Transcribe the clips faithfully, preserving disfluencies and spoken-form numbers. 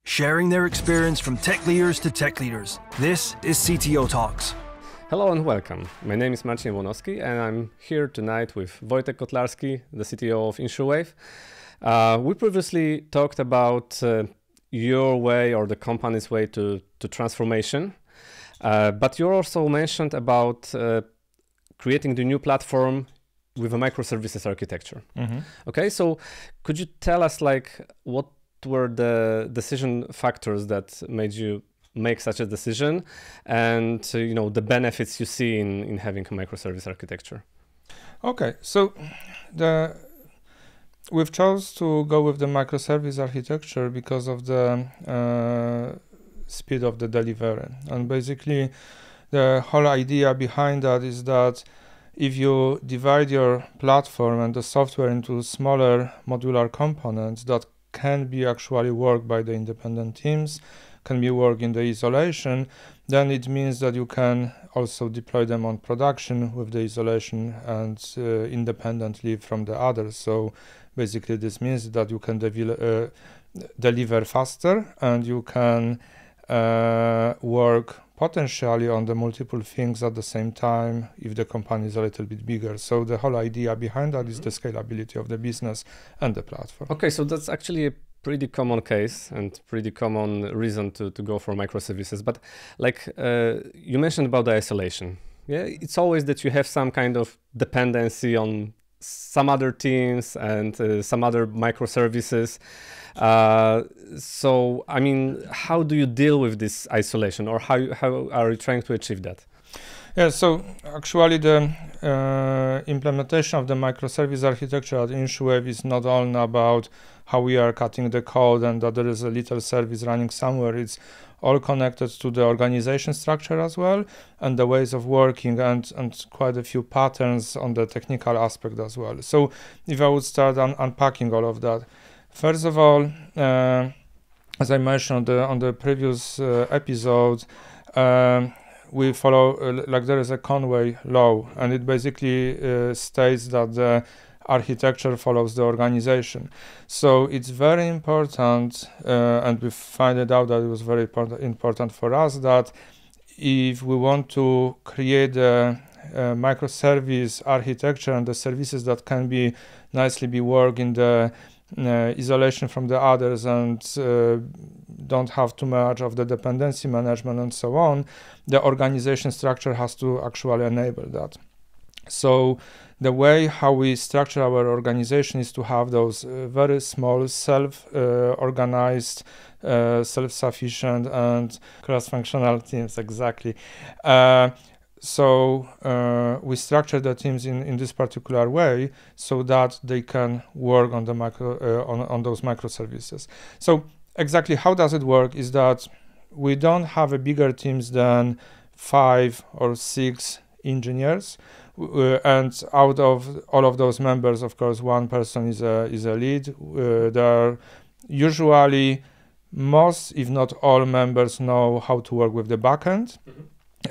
sharing their experience from tech leaders to tech leaders. This is C T O Talks. Hello and welcome. My name is Marcin Jabłonowski and I'm here tonight with Wojciech Kotlarski, the C T O of Insurwave. Uh, we previously talked about uh, your way or the company's way to, to transformation, uh, but you also mentioned about uh, creating the new platform with a microservices architecture. Mm-hmm. Okay, so could you tell us like what were the decision factors that made you make such a decision, and uh, you know the benefits you see in, in having a microservice architecture? Okay, so the we've chose to go with the microservice architecture because of the uh, speed of the delivery, and basically the whole idea behind that is that if you divide your platform and the software into smaller modular components that can be actually worked by the independent teams, can be worked in the isolation, then it means that you can also deploy them on production with the isolation and uh, independently from the others. So basically this means that you can devel- uh, deliver faster and you can uh, work potentially on the multiple things at the same time if the company is a little bit bigger. So the whole idea behind that is the scalability of the business and the platform. Okay, so that's actually a pretty common case and pretty common reason to, to go for microservices. But like uh, you mentioned about the isolation. Yeah, it's always that you have some kind of dependency on some other teams and uh, some other microservices. Uh, so, I mean, how do you deal with this isolation, or how how are you trying to achieve that? Yeah, so actually the uh, implementation of the microservice architecture at Insurwave is not only about how we are cutting the code and that there is a little service running somewhere. It's all connected to the organization structure as well and the ways of working and, and quite a few patterns on the technical aspect as well. So if I would start un- unpacking all of that. First of all, uh, as I mentioned on the, on the previous uh, episode, um, we follow, uh, like there is a Conway law, and it basically uh, states that the architecture follows the organization. So it's very important, uh, and we find it out that it was very important, important for us, that if we want to create a, a microservice architecture and the services that can be nicely be worked in the Uh, isolation from the others and uh, don't have too much of the dependency management and so on, the organization structure has to actually enable that. So the way how we structure our organization is to have those uh, very small self-organized, uh, uh, self-sufficient and cross-functional teams, exactly. Uh, So uh, we structure the teams in, in this particular way so that they can work on the micro uh, on, on those microservices. So exactly how does it work is that we don't have a bigger teams than five or six engineers, uh, and out of all of those members, of course, one person is a is a lead. Uh, there are usually most, if not all, members know how to work with the backend. Mm-hmm.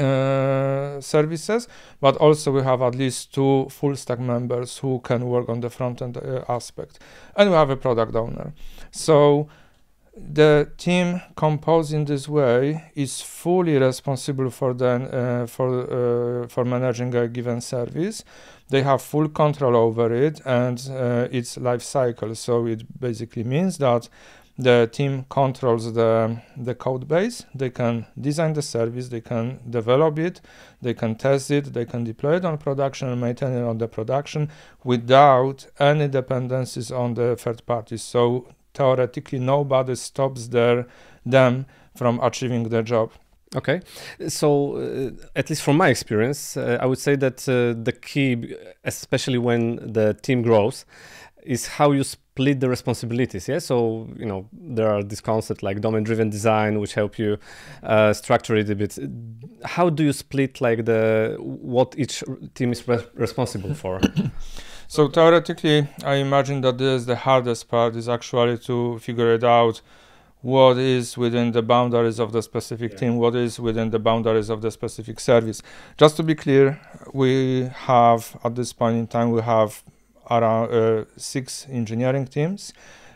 Uh, services, but also we have at least two full stack members who can work on the front end uh, aspect, and we have a product owner. So the team composed in this way is fully responsible for the uh, for uh, for managing a given service. They have full control over it and uh, its life cycle. So it basically means that the team controls the, the code base. They can design the service, they can develop it, they can test it, they can deploy it on production and maintain it on the production without any dependencies on the third parties. So theoretically, nobody stops their, them from achieving their job. Okay, so uh, at least from my experience, uh, I would say that uh, the key, especially when the team grows, is how you split the responsibilities. Yeah, so you know there are these concepts like domain-driven design, which help you uh, structure it a bit. How do you split like the what each team is re- responsible for? So theoretically, I imagine that this the hardest part is actually to figure it out. What is within the boundaries of the specific yeah. team? What is within the boundaries of the specific service? Just to be clear, we have at this point in time we have around uh, six engineering teams,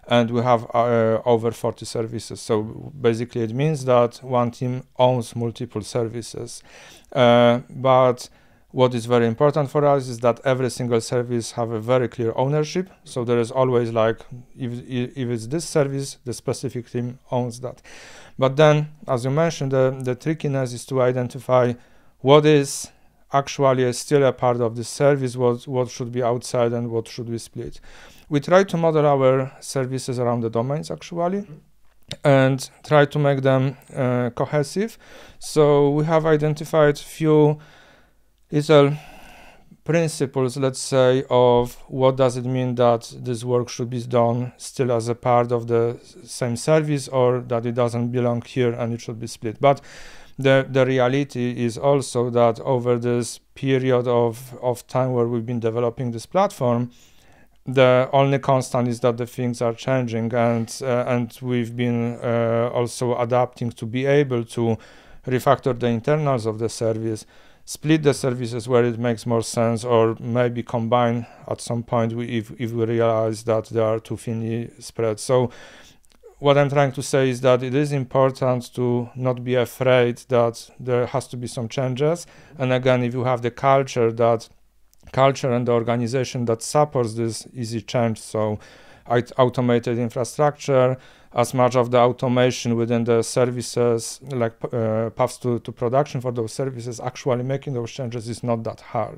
and we have uh, over forty services. So basically it means that one team owns multiple services. Uh, but what is very important for us is that every single service have a very clear ownership. So there is always like, if, if it's this service, the specific team owns that. But then, as you mentioned, the, the trickiness is to identify what is actually still a part of the service, what, what should be outside and what should be split. We try to model our services around the domains actually, and try to make them uh, cohesive. So we have identified few little principles, let's say, of what does it mean that this work should be done still as a part of the same service, or that it doesn't belong here and it should be split. But the the reality is also that over this period of, of time where we've been developing this platform, the only constant is that the things are changing, and uh, and we've been uh, also adapting to be able to refactor the internals of the service, split the services where it makes more sense, or maybe combine at some point we, if, if we realize that they are too thinly spread. So what I'm trying to say is that it is important to not be afraid that there has to be some changes. And again, if you have the culture that culture and the organization that supports this easy change, so automated infrastructure, as much of the automation within the services, like uh, paths to, to production for those services, actually making those changes is not that hard.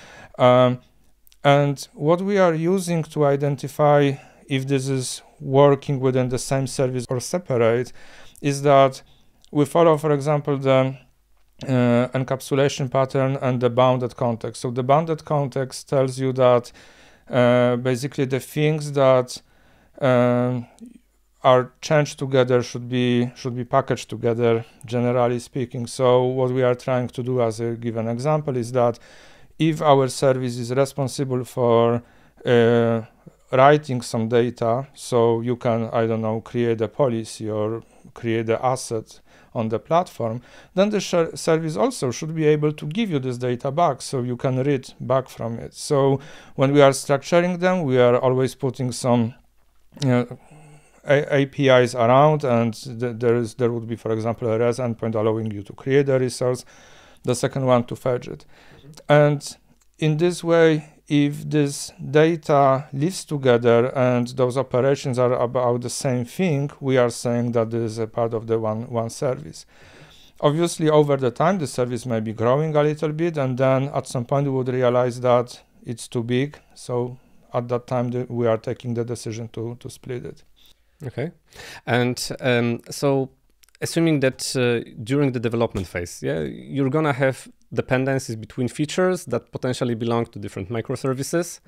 Um, and what we are using to identify if this is working within the same service or separate is that we follow, for example, the uh, encapsulation pattern and the bounded context. So the bounded context tells you that uh, basically the things that um, are changed together should be should be packaged together, generally speaking. So what we are trying to do, as a given example, is that if our service is responsible for uh, writing some data, so you can, I don't know, create a policy or create an asset on the platform, then the service also should be able to give you this data back, so you can read back from it. So when we are structuring them, we are always putting some you know, A P Is around, and th there is there would be, for example, a REST endpoint allowing you to create a resource, the second one to fetch it. Mm-hmm. And in this way, if this data lives together and those operations are about the same thing, we are saying that this is a part of the one, one service. Obviously, over the time, the service may be growing a little bit, and then at some point we would realize that it's too big. So at that time, the, we are taking the decision to, to split it. Okay. And um, so assuming that uh, during the development phase, yeah, you're gonna have dependencies between features that potentially belong to different microservices,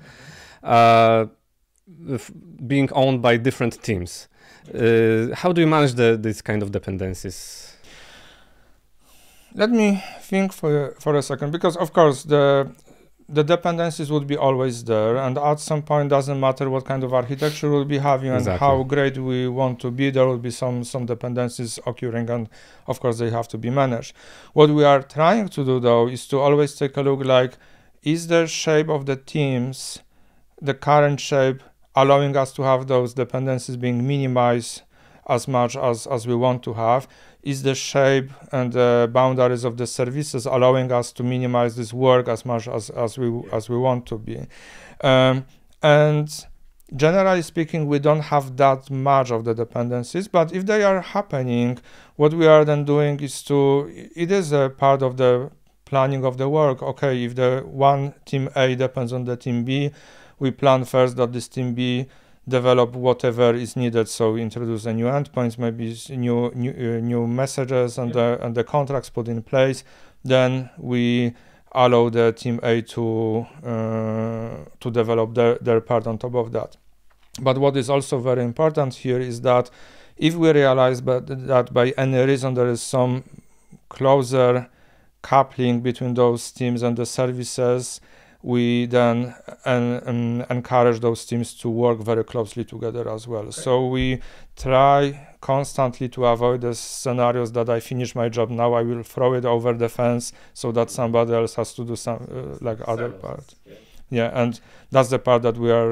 uh, being owned by different teams. Uh, how do you manage the, these kind of dependencies? Let me think for, for a second, because of course the the dependencies would be always there, and at some point doesn't matter what kind of architecture we'll be having and exactly. how great we want to be, there will be some some dependencies occurring, and of course they have to be managed. What we are trying to do though is to always take a look like, is the shape of the teams, the current shape, allowing us to have those dependencies being minimized as much as, as we want to have? Is the shape and the boundaries of the services allowing us to minimize this work as much as, as we as we want to be? Um, and generally speaking, we don't have that much of the dependencies, but if they are happening, what we are then doing is to, it is a part of the planning of the work. Okay, if the one team A depends on the team B, we plan first that this team B develop whatever is needed, so introduce a new endpoints, maybe new new, uh, new messages and, yeah. the, and the contracts put in place. Then we allow the team A to uh, to develop their, their part on top of that. But what is also very important here is that if we realize but that by any reason there is some closer coupling between those teams and the services, we then en en encourage those teams to work very closely together as well. Okay. So we try constantly to avoid the scenarios that I finish my job, now I will throw it over the fence so that somebody else has to do some uh, like other part. Yeah. yeah, and that's the part that we are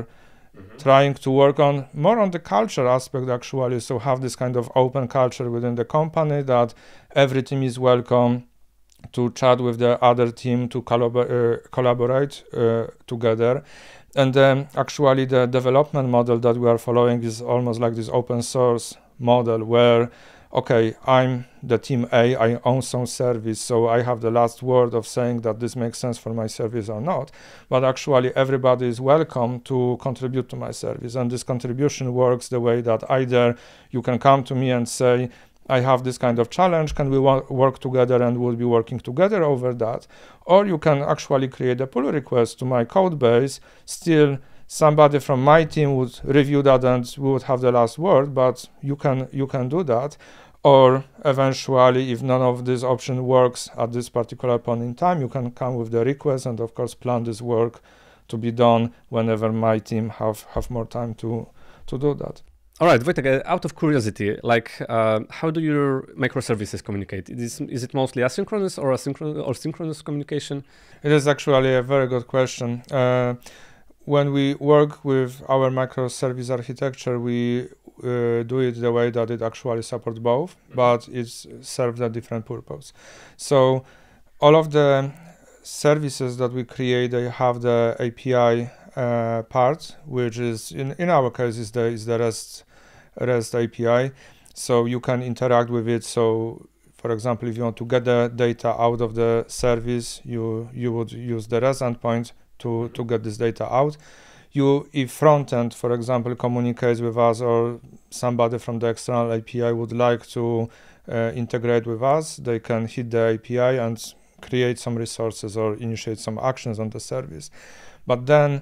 mm-hmm. trying to work on more on the culture aspect actually, so have this kind of open culture within the company that every team is welcome to chat with the other team, to collab- uh, collaborate uh, together. And then actually the development model that we are following is almost like this open source model where, okay, I'm the team A, I own some service, so I have the last word of saying that this makes sense for my service or not. But actually everybody is welcome to contribute to my service. And this contribution works the way that either you can come to me and say, I have this kind of challenge, can we wa- work together, and we'll be working together over that? Or you can actually create a pull request to my code base. Still, somebody from my team would review that and we would have the last word, but you can you can do that. Or eventually, if none of this option works at this particular point in time, you can come with the request and of course plan this work to be done whenever my team have, have more time to, to do that. All right, Wojtek, out of curiosity, like uh, how do your microservices communicate? Is, is it mostly asynchronous or asynchronous or synchronous communication? It is actually a very good question. Uh, when we work with our microservice architecture, we uh, do it the way that it actually supports both, but it serves a different purpose. So all of the services that we create, they have the A P I uh, part, which is in, in our case is the is the REST REST A P I, so you can interact with it. So for example, if you want to get the data out of the service, you you would use the REST endpoint to to get this data out. You, if front end, for example, communicates with us, or somebody from the external A P I would like to uh, integrate with us, they can hit the A P I and create some resources or initiate some actions on the service. But then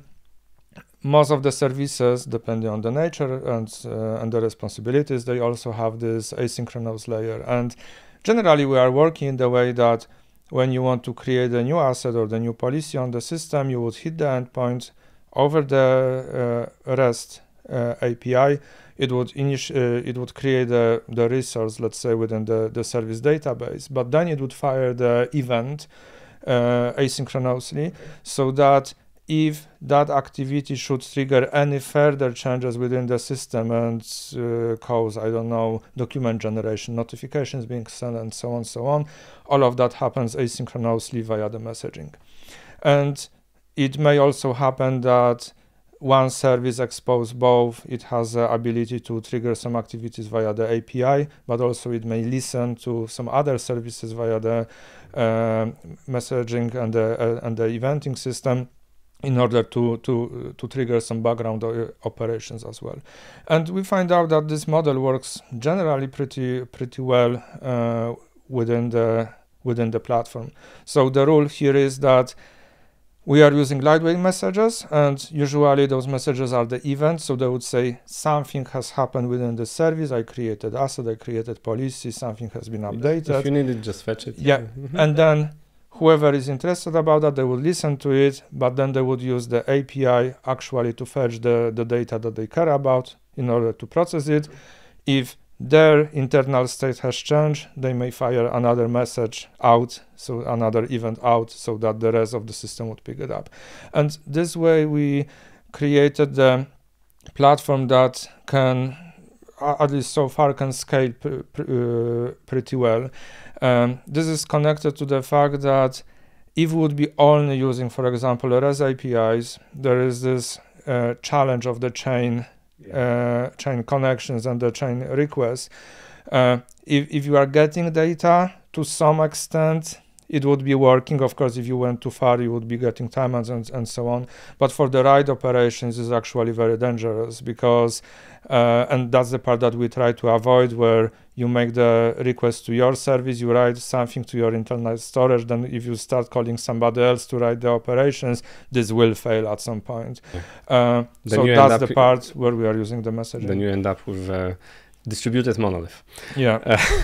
most of the services, depending on the nature and uh, and the responsibilities, they also have this asynchronous layer. And generally, we are working in the way that when you want to create a new asset or the new policy on the system, you would hit the endpoint over the uh, REST uh, A P I. It would init- uh, it would create the, the resource, let's say, within the, the service database. But then it would fire the event uh, asynchronously, so that if that activity should trigger any further changes within the system and uh, cause, I don't know, document generation, notifications being sent, and so on, so on, all of that happens asynchronously via the messaging. And it may also happen that one service exposes both. It has the ability to trigger some activities via the A P I, but also it may listen to some other services via the uh, messaging and the, uh, and the eventing system, in order to to to trigger some background o- operations as well. And we find out that this model works generally pretty pretty well uh, within the within the platform. So the rule here is that we are using lightweight messages, and usually those messages are the events. So they would say something has happened within the service. I created asset, I created policy, something has been updated. If you need it, just fetch it. Yeah, Mm-hmm. and then whoever is interested about that, they would listen to it, but then they would use the A P I actually to fetch the, the data that they care about in order to process it. If their internal state has changed, they may fire another message out, so another event out, so that the rest of the system would pick it up. And this way we created the platform that can, at least so far, can scale pr- pr- uh, pretty well. Um, this is connected to the fact that if we would be only using, for example, REST A P Is, there is this uh, challenge of the chain uh, chain connections and the chain requests. Uh, if, if you are getting data, to some extent, it would be working. Of course, if you went too far, you would be getting timeouts and, and so on. But for the write operations, it's actually very dangerous because, uh, and that's the part that we try to avoid, where you make the request to your service, you write something to your internal storage, then if you start calling somebody else to write the operations, this will fail at some point. Yeah. Uh, so that's the part where we are using the messaging. Then you end up with a distributed monolith. Yeah.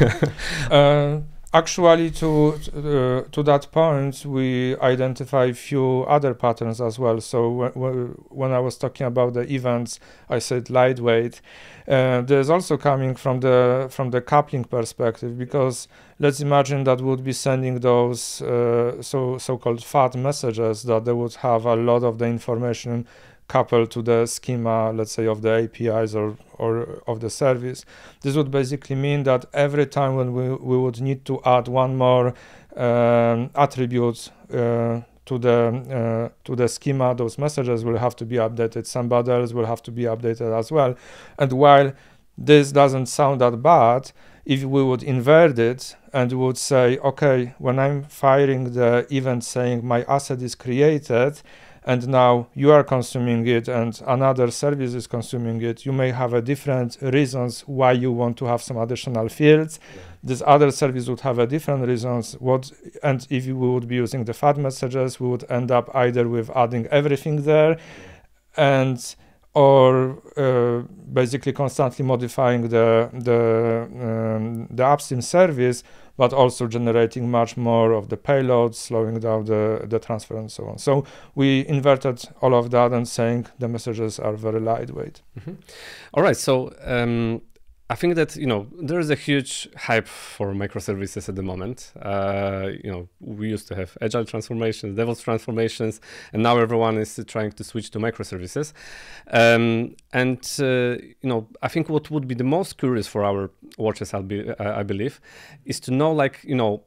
uh, Actually, to uh, to that point, we identify a few other patterns as well. So w- when I was talking about the events, I said lightweight. Uh, there's also coming from the from the coupling perspective, because let's imagine that we would be sending those uh, so so-called fat messages that they would have a lot of the information coupled to the schema, let's say, of the A P Is or, or of the service. This would basically mean that every time when we, we would need to add one more um, attribute uh, to the uh, to the schema, those messages will have to be updated. Somebody else will have to be updated as well. And while this doesn't sound that bad, if we would invert it and would say, okay, when I'm firing the event saying my asset is created, and now you are consuming it and another service is consuming it, you may have a different reasons why you want to have some additional fields. Yeah. This other service would have a different reasons. What and if we would be using the F A T messages, we would end up either with adding everything there, yeah. and or uh, basically constantly modifying the the um, the upstream service, but also generating much more of the payload, slowing down the, the transfer and so on. So we inverted all of that and saying the messages are very lightweight. Mm-hmm. All right, so um, I think that, you know, there is a huge hype for microservices at the moment. Uh, you know, we used to have agile transformations, DevOps transformations, and now everyone is uh, trying to switch to microservices. Um, and, uh, you know, I think what would be the most curious for our watchers, I'll be, uh, I believe, is to know, like, you know,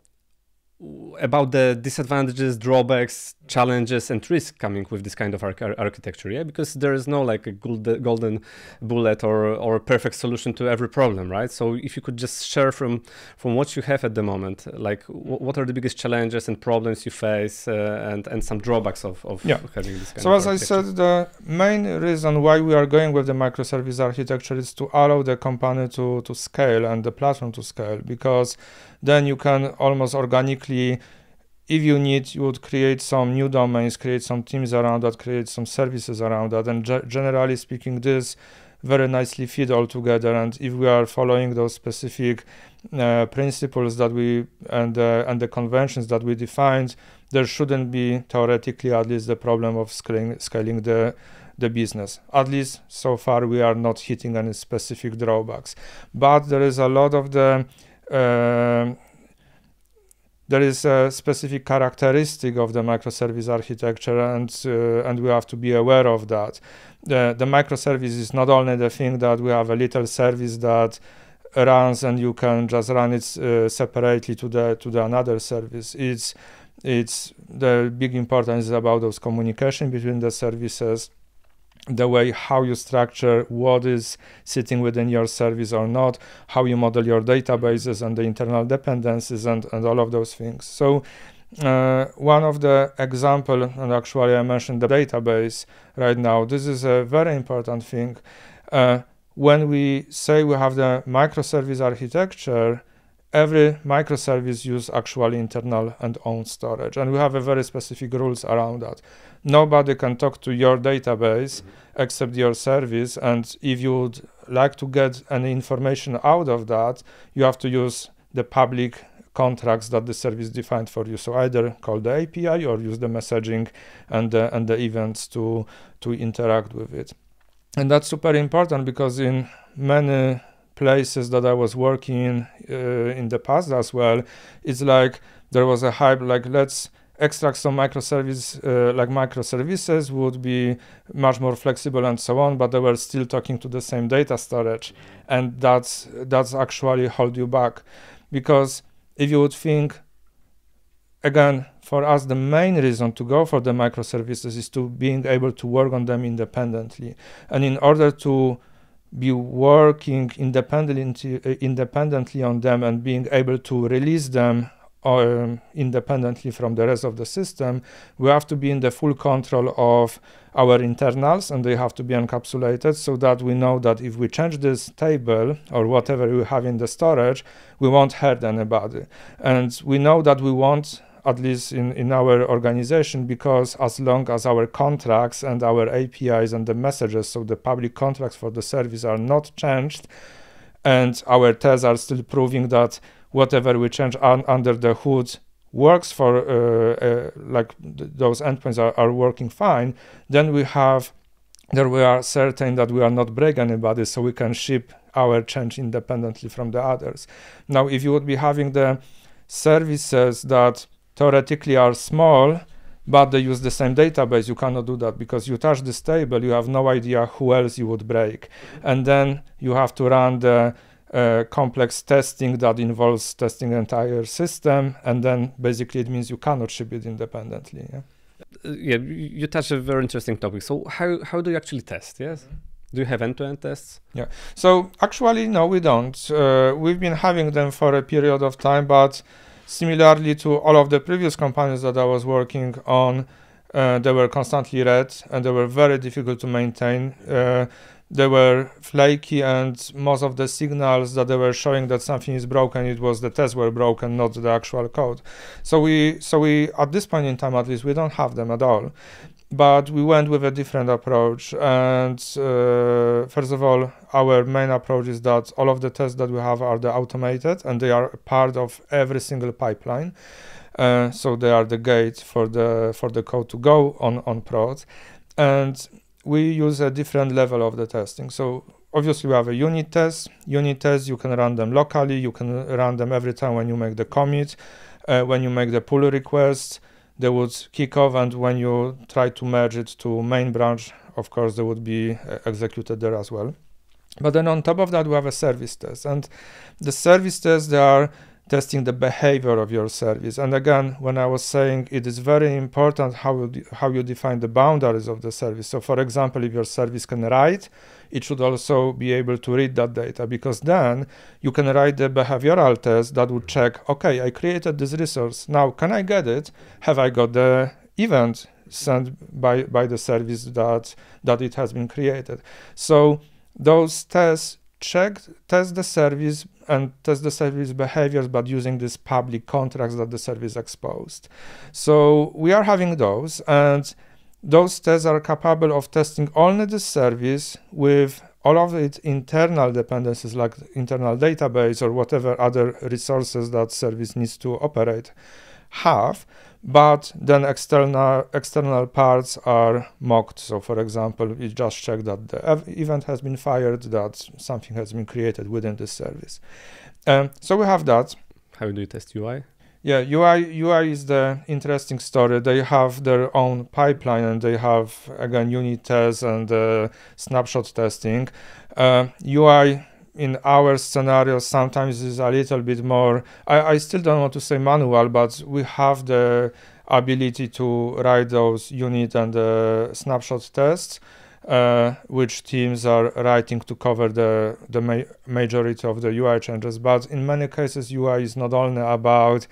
about the disadvantages, drawbacks, challenges, and risks coming with this kind of arch architecture, yeah? Because there is no like a gold golden bullet or or a perfect solution to every problem, right? So if you could just share from from what you have at the moment, like w what are the biggest challenges and problems you face, uh, and and some drawbacks of, of yeah. having this kind so of So as I said, the main reason why we are going with the microservice architecture is to allow the company to to scale and the platform to scale, because then you can almost organically, if you need, you would create some new domains, create some teams around that, create some services around that. And ge generally speaking, this very nicely fit all together. And if we are following those specific uh, principles that we, and, uh, and the conventions that we defined, there shouldn't be, theoretically at least, the problem of scaling, scaling the, the business. At least so far, we are not hitting any specific drawbacks. But there is a lot of the Uh, there is a specific characteristic of the microservice architecture, and uh, and we have to be aware of that. The, the microservice is not only the thing that we have a little service that runs and you can just run it uh, separately to the to the another service. It's it's the big importance is about those communication between the services, the way how you structure what is sitting within your service or not, how you model your databases and the internal dependencies and, and all of those things. So uh, one of the example, and actually I mentioned the database right now, this is a very important thing. Uh, when we say we have the microservice architecture, every microservice use actually internal and own storage, and we have a very specific rules around that. Nobody can talk to your database mm-hmm. except your service, and if you would like to get any information out of that, you have to use the public contracts that the service defined for you. So either call the A P I or use the messaging and the, and the events to, to interact with it. And that's super important, because in many places that I was working in uh, in the past as well, it's like there was a hype, like let's extract some microservice, uh, like microservices would be much more flexible and so on, but they were still talking to the same data storage, and that's that's actually hold you back. Because if you would think, again, for us the main reason to go for the microservices is to being able to work on them independently, and in order to be working independently uh, independently on them and being able to release them um, independently from the rest of the system, we have to be in the full control of our internals, and they have to be encapsulated so that we know that if we change this table or whatever we have in the storage, we won't hurt anybody. And we know that we won't, at least in, in our organization, because as long as our contracts and our A P Is and the messages, so the public contracts for the service, are not changed, and our tests are still proving that whatever we change un under the hood works for, uh, uh, like th those endpoints are, are working fine, then we have, there we are certain that we are not break anybody, so we can ship our change independently from the others. Now, if you would be having the services that theoretically are small, but they use the same database. You cannot do that because you touch this table, you have no idea who else you would break. And then you have to run the uh, complex testing that involves testing the entire system. And then basically it means you cannot ship it independently. Yeah, uh, yeah you touched a very interesting topic. So how, how do you actually test? Yes. Mm-hmm. Do you have end-to-end tests? Yeah. So actually, no, we don't. Uh, we've been having them for a period of time, but similarly to all of the previous companies that I was working on, uh, they were constantly read and they were very difficult to maintain. Uh, they were flaky, and most of the signals that they were showing that something is broken, it was the tests were broken, not the actual code. So we, so we, at this point in time, at least, we don't have them at all. But we went with a different approach. And uh, first of all, our main approach is that all of the tests that we have are the automated, and they are part of every single pipeline. Uh, so they are the gate for the for the code to go on on prod. And we use a different level of the testing. So obviously we have a unit test. Unit tests, you can run them locally. You can run them every time when you make the commit, uh, when you make the pull request. They would kick off, and when you try to merge it to main branch, of course, they would be uh, executed there as well. But then on top of that, we have a service test. And the service tests, they are testing the behavior of your service. And again, when I was saying it is very important how you, de- how you define the boundaries of the service. So for example, if your service can write, it should also be able to read that data, because then you can write the behavioral test that would check, okay, I created this resource. Now, can I get it? Have I got the event sent by, by the service that, that it has been created? So those tests check, test the service and test the service behaviors, but using these public contracts that the service exposed. So we are having those, and those tests are capable of testing only the service with all of its internal dependencies, like internal database or whatever other resources that service needs to operate have, but then external external parts are mocked. So for example, we just check that the ev- event has been fired, that something has been created within the service. Um, so we have that. How do you test U I? Yeah, U I U I is the interesting story. They have their own pipeline, and they have, again, unit tests and uh, snapshot testing. Uh, U I in our scenario sometimes is a little bit more, I, I still don't want to say manual, but we have the ability to write those unit and uh, snapshot tests, uh, which teams are writing to cover the, the ma- majority of the U I changes. But in many cases, U I is not only about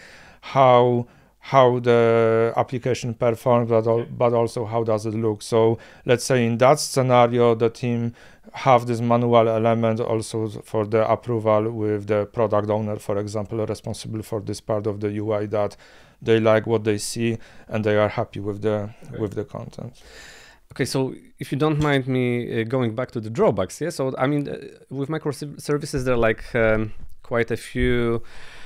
how how the application performs, but, al- but also how does it look. So let's say in that scenario, the team have this manual element also for the approval with the product owner, for example, responsible for this part of the U I, that they like what they see and they are happy with the okay. with the content. Okay, so if you don't mind me uh, going back to the drawbacks, yeah. So I mean, uh, with microservices, there are like um, quite a few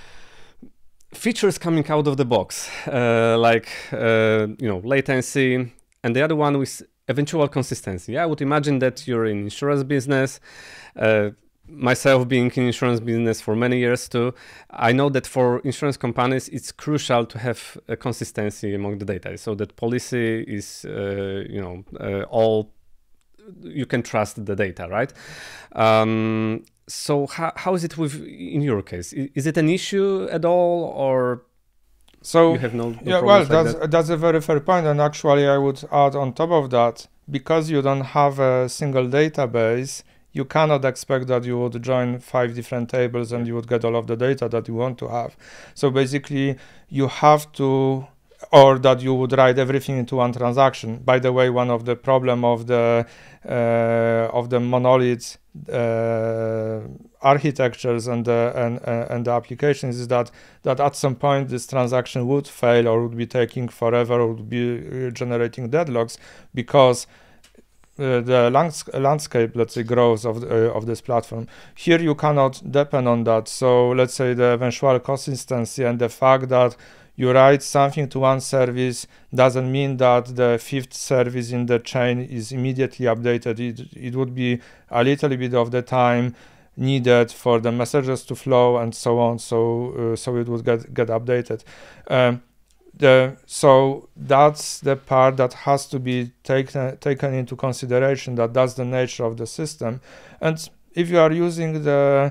features coming out of the box, uh, like uh, you know, latency, and the other one with eventual consistency. Yeah, I would imagine that you're in insurance business. Uh, myself being in insurance business for many years too, I know that for insurance companies, it's crucial to have a consistency among the data, so that policy is, uh, you know, uh, all, you can trust the data, right? Um, so how, how is it with, in your case? Is, is it an issue at all, or so you have no, no yeah, well, like that's that? that's a very fair point, and actually I would add on top of that, because you don't have a single database, you cannot expect that you would join five different tables and you would get all of the data that you want to have. So basically, you have to, or that you would write everything into one transaction. By the way, one of the problem of the uh, of the monolith uh, architectures and the and uh, and the applications is that that at some point this transaction would fail, or would be taking forever, or would be generating deadlocks, because Uh, the lands- landscape, let's say, grows of uh, of this platform. Here you cannot depend on that. So let's say the eventual consistency and the fact that you write something to one service doesn't mean that the fifth service in the chain is immediately updated. It, it would be a little bit of the time needed for the messages to flow and so on. So uh, so it would get get updated. Um, the so that's the part that has to be taken taken into consideration, that that's the nature of the system. And if you are using the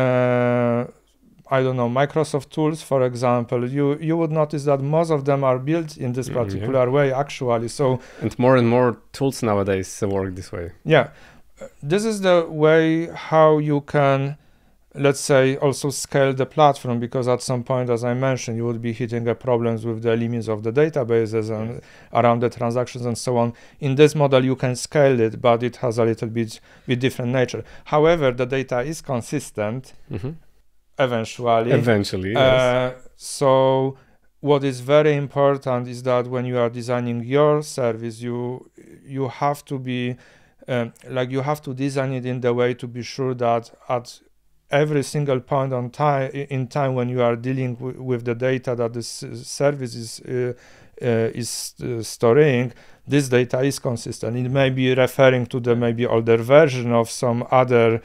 uh, I don't know, Microsoft tools, for example, you you would notice that most of them are built in this particular mm, yeah. way, actually. So and more and more tools nowadays work this way. Yeah, this is the way how you can, let's say, also scale the platform, because at some point, as I mentioned, you would be hitting a problems with the limits of the databases and yes. around the transactions and so on. In this model, you can scale it, but it has a little bit, bit different nature. However, the data is consistent. Mm-hmm. Eventually. Eventually, uh, yes. So what is very important is that when you are designing your service, you you have to be um, like you have to design it in the way to be sure that at every single point on time in time when you are dealing w- with the data that this service is uh, uh, is uh, storing, this data is consistent. It may be referring to the maybe older version of some other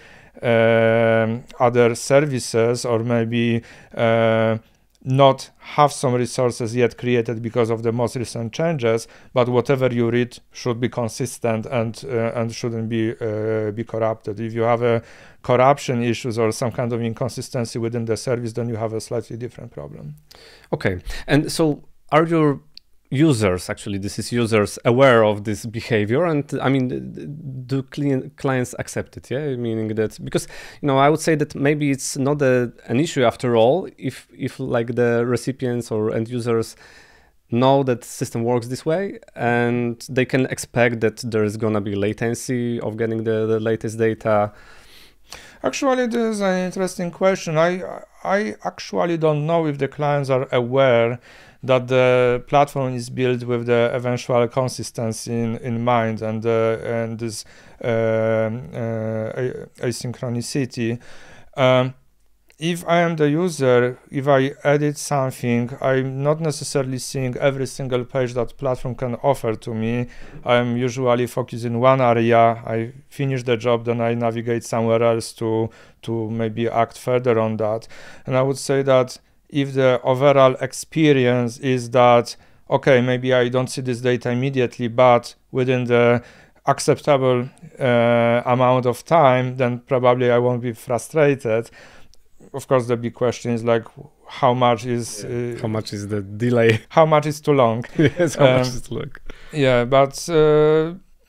Um, other services, or maybe uh, not have some resources yet created because of the most recent changes, but whatever you read should be consistent and uh, and shouldn't be uh, be corrupted. If you have a corruption issues or some kind of inconsistency within the service, then you have a slightly different problem. Okay, and so are your users, actually this is users, aware of this behavior? And I mean, do clients accept it? Yeah, meaning that, because you know, I would say that maybe it's not a, an issue after all if if like the recipients or end users know that the system works this way, and they can expect that there is gonna be latency of getting the, the latest data. Actually, this is an interesting question. I I actually don't know if the clients are aware that the platform is built with the eventual consistency in, in mind, and uh, and this uh, uh, asynchronicity. Um, if I am the user, if I edit something, I'm not necessarily seeing every single page that platform can offer to me. I'm usually focused in one area. I finish the job, then I navigate somewhere else to to maybe act further on that. And I would say that if the overall experience is that, okay, maybe I don't see this data immediately, but within the acceptable uh, amount of time, then probably I won't be frustrated. Of course, the big question is like, how much is yeah. uh, how much is the delay? How much is too long? Yes, how um, much is too long? Yeah, but uh,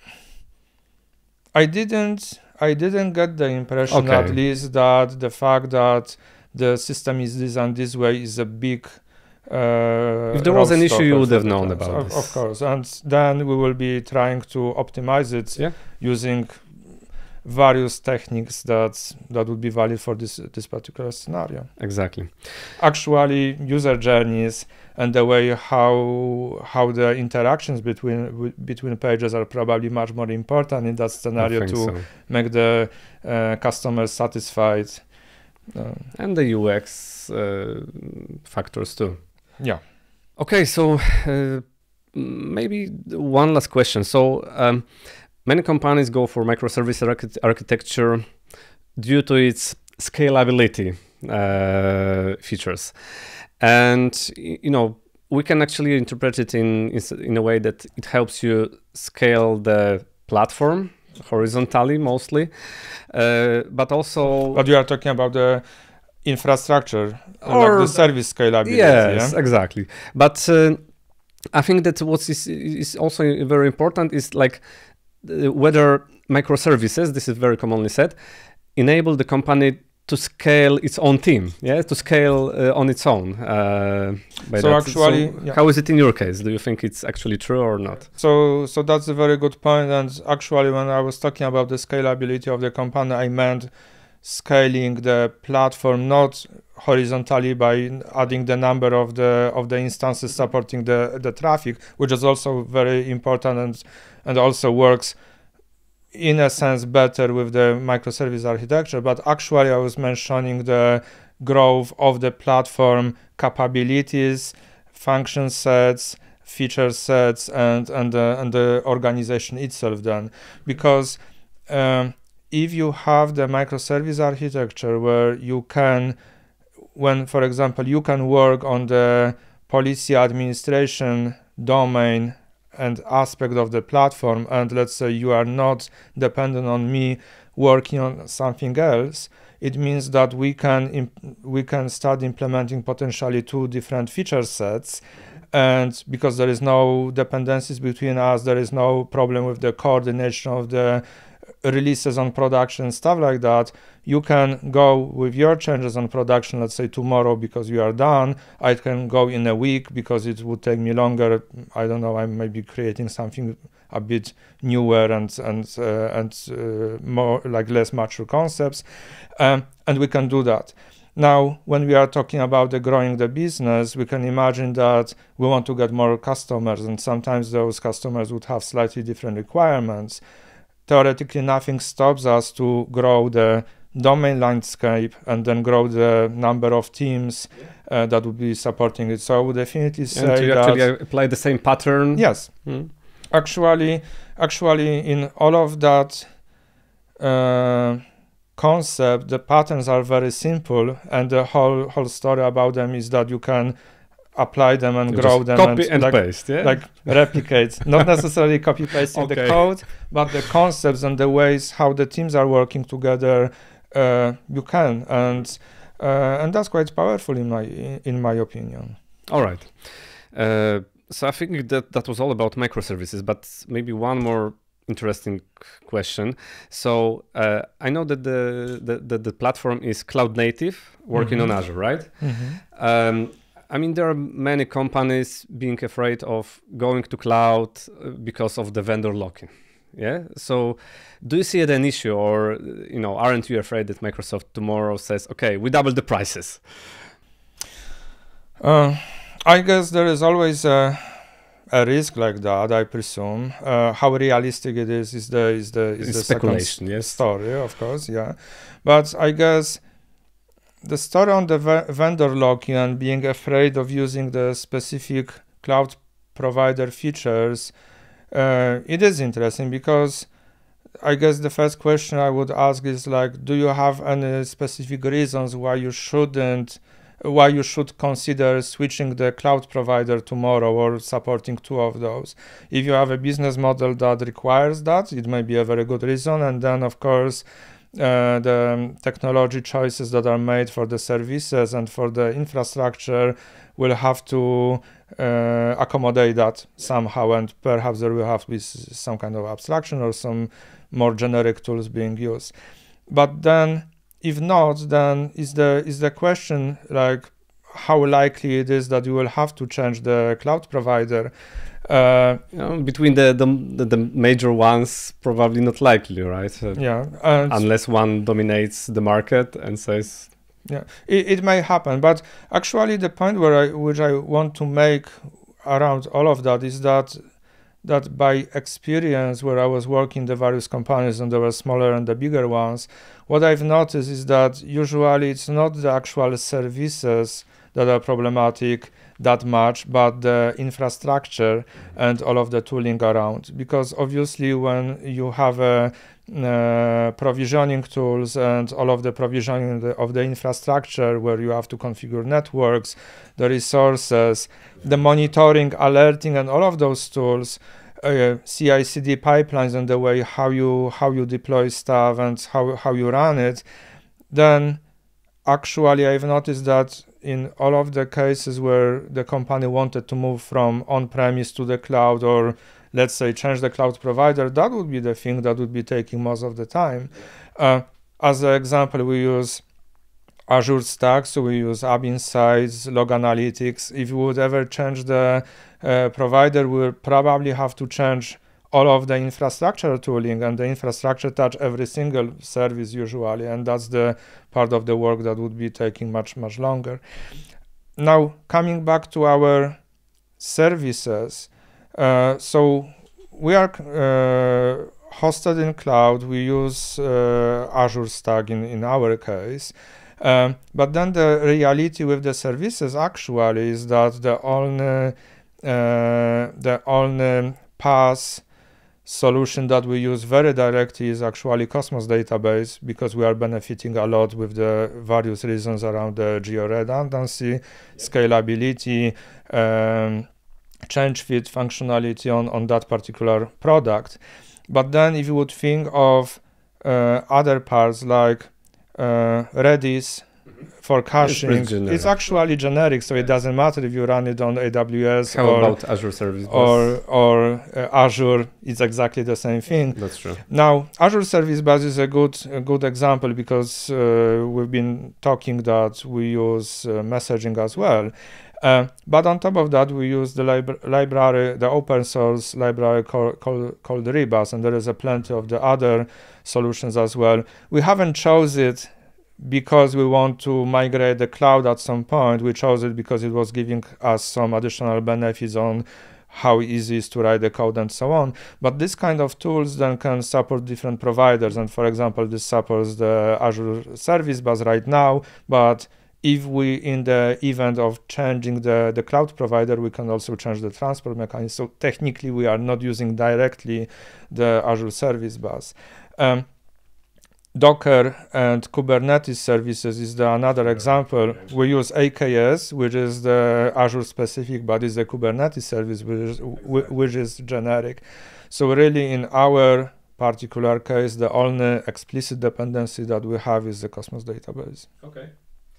I didn't. I didn't get the impression, okay. at least, that the fact that the system is designed this way is a big. Uh, if there was an issue, you would have known about of, this. Of course, and then we will be trying to optimize it yeah. using various techniques that that would be valid for this this particular scenario. Exactly. Actually, user journeys and the way how how the interactions between w- between pages are probably much more important in that scenario to so. make the uh, customers satisfied. Uh, and the U X uh, factors too. Yeah. Okay, so uh, maybe one last question. So. Um, Many companies go for microservice archi- architecture due to its scalability uh, features. And, you know, we can actually interpret it in, in a way that it helps you scale the platform horizontally mostly, uh, but also... But you are talking about the infrastructure, or like the service scalability. Yes, yeah? exactly. But uh, I think that what is, is also very important is like, whether microservices, this is very commonly said, enable the company to scale its own team, yeah, to scale uh, on its own. Uh, by so that. actually, so yeah. How is it in your case? Do you think it's actually true or not? So, so that's a very good point. And actually, when I was talking about the scalability of the company, I meant scaling the platform not horizontally by adding the number of the of the instances supporting the the traffic, which is also very important and and also works in a sense better with the microservice architecture. But actually, I was mentioning the growth of the platform capabilities, function sets, feature sets, and and the and the organization itself. Then, because um, if you have the microservice architecture where you can, when, for example, you can work on the policy administration domain and aspect of the platform, and let's say you are not dependent on me working on something else, it means that we can imp- we can start implementing potentially two different feature sets. And because there is no dependencies between us, there is no problem with the coordination of the releases on production, stuff like that. You can go with your changes on production, let's say tomorrow, because you are done. I can go in a week because it would take me longer. I don't know, I may be creating something a bit newer and and uh, and uh, more like less mature concepts, um, and we can do that. Now, when we are talking about the growing the business, we can imagine that we want to get more customers, and sometimes those customers would have slightly different requirements. Theoretically, nothing stops us to grow the domain landscape and then grow the number of teams uh, that would be supporting it. So I would definitely say and to that actually apply the same pattern. Yes, mm. actually, actually, in all of that uh, concept, the patterns are very simple, and the whole whole story about them is that you can apply them and You grow just them copy and, and like, paste, yeah? like replicate, not necessarily copy pasting Okay. the code, but the concepts and the ways how the teams are working together. Uh, you can, and uh, and that's quite powerful in my in my opinion. All right. Uh, so I think that that was all about microservices, but maybe one more interesting question. So uh, I know that the, the, the, the platform is cloud native, working Mm-hmm. on Azure, right? Mm-hmm. Um, I mean, there are many companies being afraid of going to cloud uh, because of the vendor lock-in. Yeah. So do you see it an issue, or, you know, aren't you afraid that Microsoft tomorrow says, okay, we double the prices? Uh, I guess there is always a, a risk like that, I presume. Uh, how realistic it is is the is the is It's the speculation, second yes. story, of course, yeah. But I guess the story on the v- vendor lock-in and being afraid of using the specific cloud provider features, uh, it is interesting, because I guess the first question I would ask is like, do you have any specific reasons why you shouldn't, why you should consider switching the cloud provider tomorrow or supporting two of those? If you have a business model that requires that, it may be a very good reason. And then, of course, uh, the technology choices that are made for the services and for the infrastructure will have to uh, accommodate that somehow, and perhaps there will have to be s- some kind of abstraction or some more generic tools being used. But then, if not, then is the is the question like how likely it is that you will have to change the cloud provider? Uh, You know, between the, the the major ones, probably not likely, right? Uh, yeah, and Unless one dominates the market and says, yeah, it, it may happen. But actually, the point where I which I want to make around all of that is that that by experience, where I was working the various companies, and there were smaller and the bigger ones, what I've noticed is that usually it's not the actual services that are problematic that much, but the infrastructure and all of the tooling around. Because obviously when you have a uh, provisioning tools and all of the provisioning the, of the infrastructure, where you have to configure networks, the resources, the monitoring, alerting, and all of those tools, uh, C I C D pipelines, and the way how you how you deploy stuff and how how you run it, then actually I've noticed that in all of the cases where the company wanted to move from on-premise to the cloud, or let's say change the cloud provider, that would be the thing that would be taking most of the time. Uh, as an example, we use Azure Stack, so we use App Insights, Log Analytics. If you would ever change the uh, provider, we will probably have to change all of the infrastructure tooling, and the infrastructure touch every single service usually, and that's the part of the work that would be taking much, much longer. Now, coming back to our services, uh, so we are uh, hosted in cloud. We use uh, Azure Stack in, in our case. Um, but then the reality with the services actually is that the only, uh, the only path solution that we use very directly is actually Cosmos database, because we are benefiting a lot with the various reasons around the geo-redundancy, yeah. scalability, um, change feed functionality on, on that particular product. But then if you would think of uh, other parts like uh, Redis for caching, it's, it's actually generic, so it doesn't matter if you run it on A W S How or about Azure Service Bus? or, or uh, Azure. It's exactly the same thing. That's true. Now, Azure Service Bus is a good a good example, because uh, we've been talking that we use uh, messaging as well. Uh, but on top of that, we use the lib library, the open source library called, called, called Rebus, and there is a plenty of the other solutions as well. We haven't chose it because we want to migrate the cloud at some point. We chose it because it was giving us some additional benefits on how easy it is to write the code and so on. But this kind of tools then can support different providers. And for example, this supports the Azure Service Bus right now, but if we, in the event of changing the, the cloud provider, we can also change the transport mechanism. So technically, we are not using directly the Azure Service Bus. Um, Docker and Kubernetes services is the another example. We use A K S, which is the Azure specific, but is the Kubernetes service, which is, which is generic. So really, in our particular case, the only explicit dependency that we have is the Cosmos database. Okay.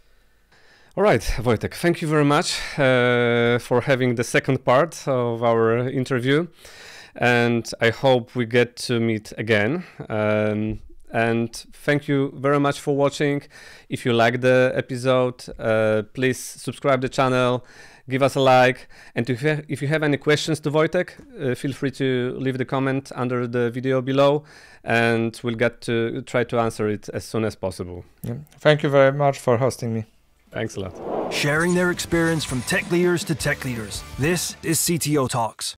All right, Wojtek, thank you very much uh, for having the second part of our interview. And I hope we get to meet again. Um, and thank you very much for watching. If you like the episode, uh, please subscribe the channel, give us a like. And if you have, if you have any questions to Wojtek, uh, feel free to leave the comment under the video below, and we'll get to try to answer it as soon as possible. Yeah. Thank you very much for hosting me. Thanks a lot. Sharing their experience from tech leaders to tech leaders. This is C T O Talks.